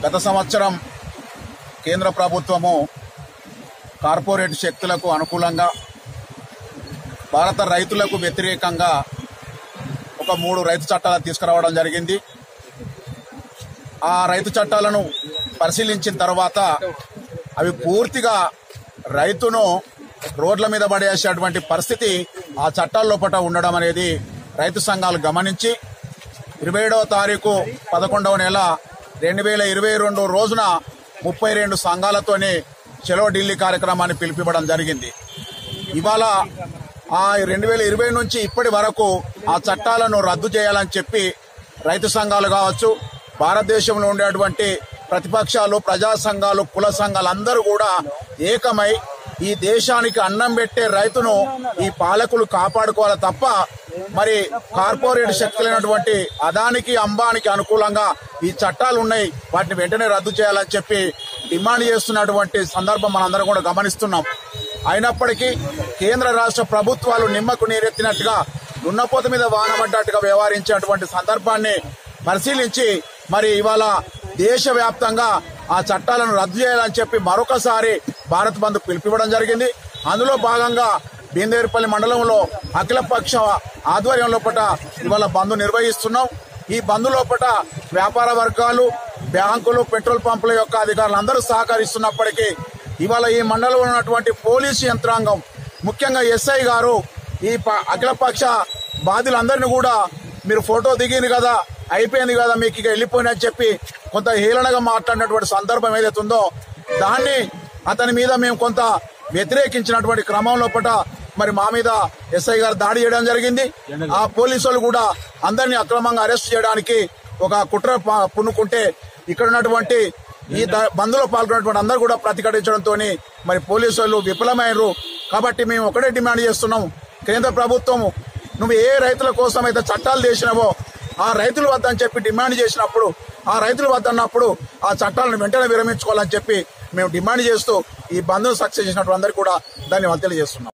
గత సంవత్సరం కేంద్ర ప్రభుత్వము కార్పొరేట్ శక్తులకు అనుకూలంగా భారత రైతులకు వ్యతిరేకంగా ఒక 3 రైతు చట్టాలు తీసుకురావడం జరిగింది. ఆ రైతు చట్టాలను పరిశీలించిన తర్వాత అవి పూర్తిగా రైతును రోడ్ల మీద పడేసేటువంటి పరిస్థితి ఆ చట్టాల లోపల ఉండడం అనేది రైతు సంఘాలు గమనించి 27వ తారీఖు 11వ నెల 2022 రోజున 32 సంఘాలతోని చలో ఢిల్లీ కార్యక్రమాన్ని పిలిపివ్వడం జరిగింది. ఇవాళ ఆ 2020 నుంచి ఇప్పటి వరకు ఆ చట్టాలను రద్దు చేయాలని చెప్పి రైతు సంఘాలు కావచ్చు, భారతదేశంలో ఉండేటువంటి ప్రతిపక్షాలు, ప్రజా సంఘాలు, కుల సంఘాలు అందరూ కూడా ఏకమై ఈ దేశానికి అన్నం పెట్టే రైతును ఈ పాలకులు కాపాడుకోవాలి తప్ప మరి కార్పొరేట్ శక్తులైనటువంటి అదానికి, అంబానికి అనుకూలంగా ఈ చట్టాలు ఉన్నాయి, వాటిని వెంటనే రద్దు చేయాలని చెప్పి డిమాండ్ చేస్తున్నటువంటి సందర్భం మనందరం కూడా గమనిస్తున్నాం. అయినప్పటికీ కేంద్ర రాష్ట్ర ప్రభుత్వాలు నిమ్మకు నీరెత్తినట్టుగా దున్నపోత మీద వానబడ్డట్టుగా వ్యవహరించేటువంటి సందర్భాన్ని పరిశీలించి మరి ఇవాళ దేశవ్యాప్తంగా ఆ చట్టాలను రద్దు చేయాలని చెప్పి మరొకసారి భారత్ బంద్ పిలిపివ్వడం జరిగింది. అందులో భాగంగా బీందేరుపల్లి మండలంలో అఖిలపక్ష ఆధ్వర్యం లోపల ఇవాళ బంద్ నిర్వహిస్తున్నాం. ఈ బంద్ లోపల వ్యాపార వర్గాలు, బ్యాంకులు, పెట్రోల్ పంపుల యొక్క అధికారులు అందరూ సహకరిస్తున్నప్పటికీ ఇవాళ ఈ మండలంలో ఉన్నటువంటి పోలీసు యంత్రాంగం, ముఖ్యంగా ఎస్ఐ గారు ఈ అఖిలపక్ష బాధితులందరినీ కూడా మీరు ఫోటో దిగింది కదా, అయిపోయింది కదా, మీకు ఇక వెళ్ళిపోయినని చెప్పి కొంత హేళనగా మాట్లాడినటువంటి సందర్భం ఏదైతే ఉందో దాన్ని అతని మీద మేము కొంత వ్యతిరేకించినటువంటి క్రమం లోపల మరి మా మీద ఎస్ఐ గారు దాడి చేయడం జరిగింది. ఆ పోలీసులు కూడా అందరినీ అక్రమంగా అరెస్ట్ చేయడానికి ఒక కుట్ర పున్నుకుంటే ఇక్కడ ఉన్నటువంటి ఈ బంద్లో పాల్గొన్నటువంటి అందరూ కూడా ప్రతిఘటించడంతో మరి పోలీసులు విఫలమయ్యారు. కాబట్టి మేము ఒకటే డిమాండ్ చేస్తున్నాం, కేంద్ర ప్రభుత్వం నువ్వు ఏ రైతుల కోసం అయితే చట్టాలు చేసినావో ఆ రైతుల వద్ద అని చెప్పి డిమాండ్ చేసినప్పుడు, ఆ రైతుల వద్ద అన్నప్పుడు ఆ చట్టాలను వెంటనే విరమించుకోవాలని చెప్పి మేము డిమాండ్ చేస్తూ ఈ బంద్ను సక్సెస్ చేసినటువంటి అందరికీ కూడా ధన్యవాదాలు తెలియజేస్తున్నాం.